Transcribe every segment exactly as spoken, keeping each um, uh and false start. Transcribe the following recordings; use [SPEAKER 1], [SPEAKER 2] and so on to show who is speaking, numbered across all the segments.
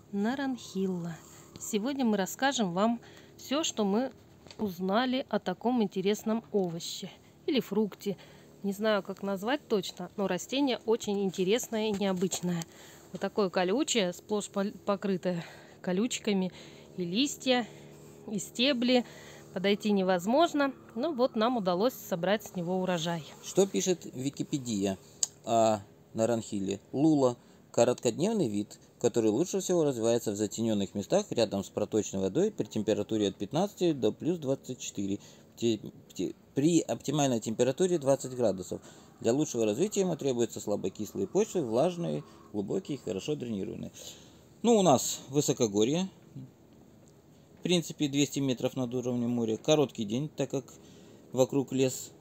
[SPEAKER 1] Наранхилла. Сегодня мы расскажем вам все, что мы узнали о таком интересном овоще или фрукте. Не знаю, как назвать точно, но растение очень интересное и необычное. Вот такое колючее, сплошь покрытое колючками, и листья, и стебли. Подойти невозможно, но вот нам удалось собрать с него урожай.
[SPEAKER 2] Что пишет Википедия о наранхилле? Лула – короткодневный вид, который лучше всего развивается в затененных местах рядом с проточной водой при температуре от пятнадцати до плюс двадцати четырёх, при оптимальной температуре двадцать градусов. Для лучшего развития ему требуются слабокислые почвы, влажные, глубокие и хорошо дренированные. Ну, у нас высокогорье, в принципе, двести метров над уровнем моря. Короткий день, так как вокруг лес,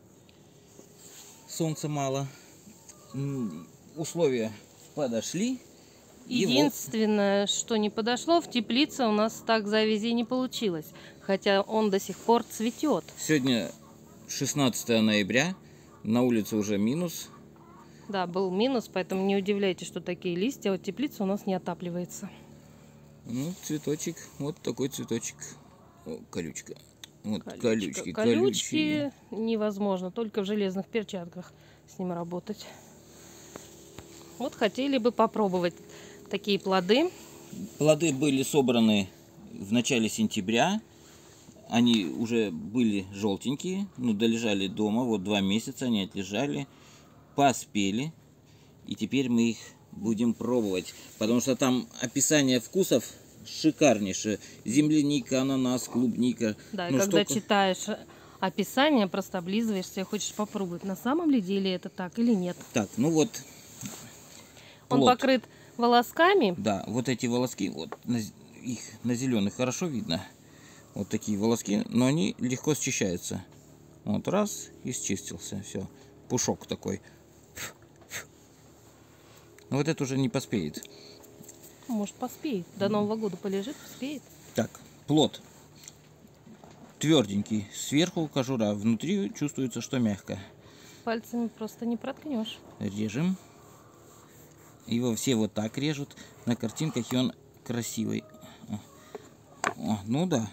[SPEAKER 2] солнца мало. Условия подошли.
[SPEAKER 1] Единственное, вот... что не подошло, в теплице у нас так завязи не получилось. Хотя он до сих пор цветет.
[SPEAKER 2] Сегодня шестнадцатое ноября, на улице уже минус.
[SPEAKER 1] Да, был минус, поэтому не удивляйтесь, что такие листья. Вот теплица у нас не отапливается.
[SPEAKER 2] Ну, цветочек, вот такой цветочек. О, колючка. Вот
[SPEAKER 1] колючка.
[SPEAKER 2] колючки,
[SPEAKER 1] колючки. Невозможно, только в железных перчатках с ним работать. Вот хотели бы попробовать такие плоды.
[SPEAKER 2] Плоды были собраны в начале сентября. Они уже были желтенькие, но долежали дома. Вот два месяца они отлежали, поспели. И теперь мы их будем пробовать, потому что там описание вкусов шикарнейшее. Земляника, ананас, клубника.
[SPEAKER 1] Да, и
[SPEAKER 2] ну,
[SPEAKER 1] когда
[SPEAKER 2] что...
[SPEAKER 1] читаешь описание, просто облизываешься и хочешь попробовать, на самом ли деле это так или нет.
[SPEAKER 2] Так, ну вот.
[SPEAKER 1] Он
[SPEAKER 2] плод.
[SPEAKER 1] покрыт волосками.
[SPEAKER 2] Да, вот эти волоски, вот на, их на зеленых хорошо видно. Вот такие волоски, но они легко счищаются. Вот раз и счистился, все. Пушок такой. Но вот это уже не поспеет.
[SPEAKER 1] Может, поспеет. До Нового года полежит, поспеет.
[SPEAKER 2] Так, плод тверденький. Сверху кожура, внутри чувствуется, что мягко.
[SPEAKER 1] Пальцами просто не проткнешь.
[SPEAKER 2] Режем. Его все вот так режут. На картинках и он красивый. О, ну да.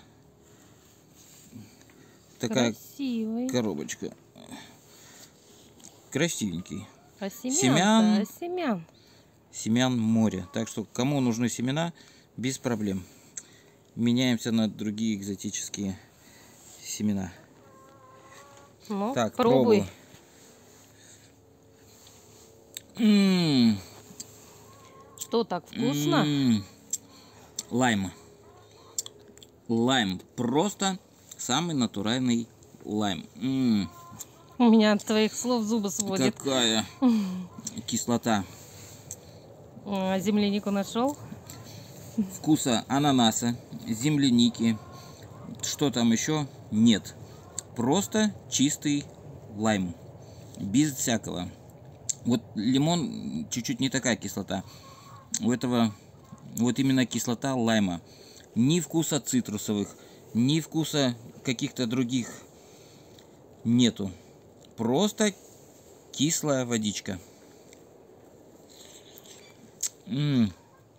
[SPEAKER 2] Такая
[SPEAKER 1] красивый.
[SPEAKER 2] Коробочка. Красивенький.
[SPEAKER 1] А семян,
[SPEAKER 2] семян,
[SPEAKER 1] а семян?
[SPEAKER 2] Семян море. Так что кому нужны семена, без проблем. Меняемся на другие экзотические семена.
[SPEAKER 1] Ну,
[SPEAKER 2] так,
[SPEAKER 1] пробуй.
[SPEAKER 2] М-м-м.
[SPEAKER 1] Что так вкусно?
[SPEAKER 2] М-м-м. Лайм. Лайм. Просто самый натуральный лайм. М-м.
[SPEAKER 1] У меня от твоих слов зубы сводит.
[SPEAKER 2] Какая кислота.
[SPEAKER 1] А землянику нашел?
[SPEAKER 2] Вкуса ананаса, земляники, что там еще? Нет. Просто чистый лайм. Без всякого. Вот лимон чуть-чуть не такая кислота. У этого вот именно кислота лайма. Ни вкуса цитрусовых, ни вкуса каких-то других нету. Просто кислая водичка. М-м.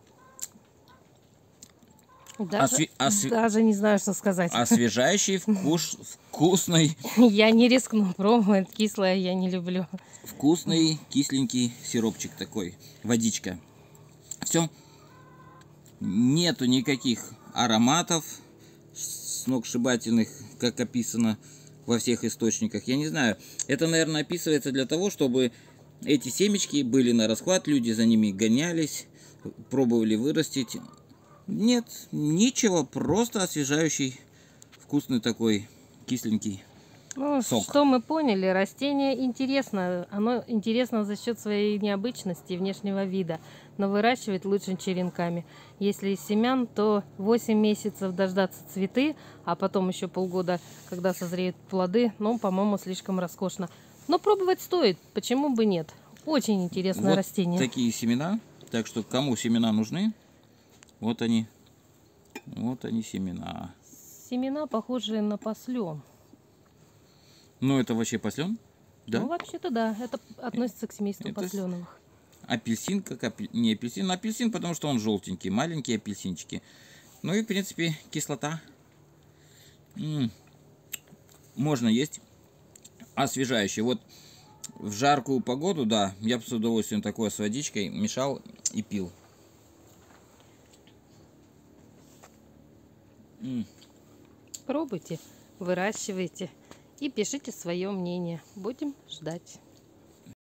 [SPEAKER 1] Даже,
[SPEAKER 2] Осве... Осве...
[SPEAKER 1] даже не знаю, что сказать.
[SPEAKER 2] Освежающий, вкус... вкусный.
[SPEAKER 1] Я не рискну пробовать, кислое я не люблю.
[SPEAKER 2] Вкусный, кисленький сиропчик такой, водичка. Все. Нету никаких ароматов сногсшибательных, как описано во всех источниках. Я не знаю, это, наверное, описывается для того, чтобы эти семечки были на расхват, люди за ними гонялись, пробовали вырастить. Нет, ничего, просто освежающий, вкусный такой, кисленький
[SPEAKER 1] ну,
[SPEAKER 2] сок.
[SPEAKER 1] Что мы поняли, растение интересно. Оно интересно за счет своей необычности и внешнего вида. Но выращивать лучше черенками. Если из семян, то восемь месяцев дождаться цветы, а потом еще полгода, когда созреют плоды. Ну, по-моему, слишком роскошно. Но пробовать стоит, почему бы нет. Очень интересное
[SPEAKER 2] вот
[SPEAKER 1] растение.
[SPEAKER 2] Такие семена. Так что кому семена нужны, вот они. Вот они семена.
[SPEAKER 1] Семена похожие на послен.
[SPEAKER 2] Ну, это вообще послен? Да?
[SPEAKER 1] Ну, вообще-то да. Это относится к семейству
[SPEAKER 2] это...
[SPEAKER 1] посленовых.
[SPEAKER 2] апельсин, как апель... не апельсин, а апельсин, потому что он желтенький, маленькие апельсинчики. Ну и, в принципе, кислота. М-м. Можно есть освежающий. Вот в жаркую погоду, да, я бы с удовольствием такое с водичкой мешал и пил. М-м.
[SPEAKER 1] Пробуйте, выращивайте и пишите свое мнение. Будем ждать.